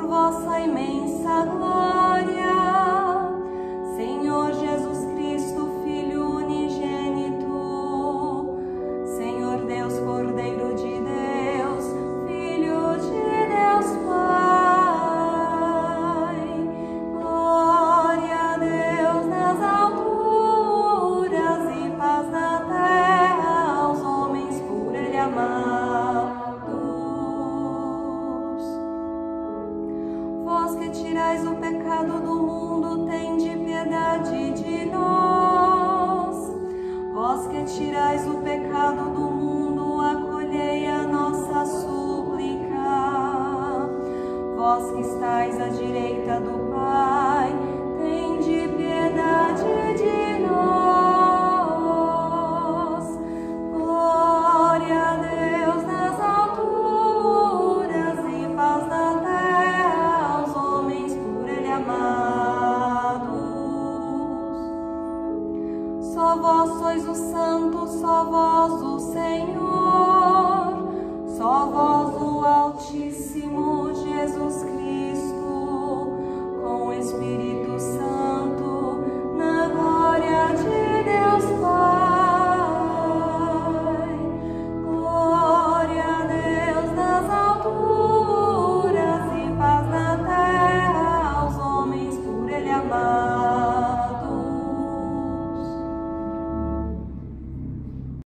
vossa imensa glória, Senhor Jesus Cristo, Filho unigênito, Senhor Deus, Cordeiro de Deus, Filho de Deus Pai. Glória a Deus nas alturas e paz na terra aos homens por Ele amados. Vós que tirais o pecado do mundo, tende piedade de nós. Vós que tirais o pecado do mundo, acolhei a nossa súplica. Vós que estais à direita do Pai, tende piedade de nós. Glória a Deus nas alturas e paz na terra aos homens por Ele amados. Só vós sois o Santo, só vós